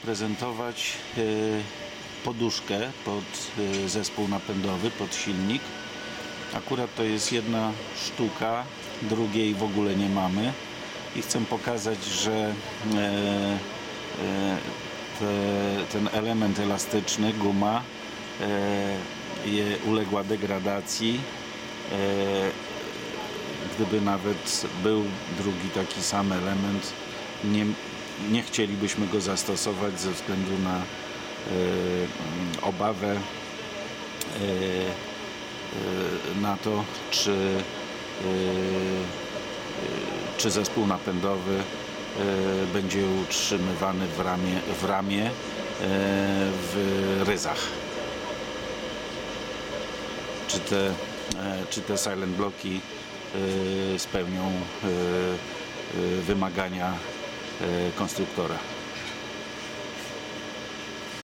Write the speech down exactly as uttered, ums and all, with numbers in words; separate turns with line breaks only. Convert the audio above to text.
zaprezentować poduszkę pod zespół napędowy, pod silnik. Akurat to jest jedna sztuka, drugiej w ogóle nie mamy i chcę pokazać, że te, ten element elastyczny, guma, je uległa degradacji. Gdyby nawet był drugi taki sam element, nie, nie chcielibyśmy go zastosować ze względu na e, obawę e, e, na to, czy, e, czy zespół napędowy e, będzie utrzymywany w ramie, w, ramie, e, w ryzach. Czy te, e, czy te silent bloki spełnią wymagania konstruktora.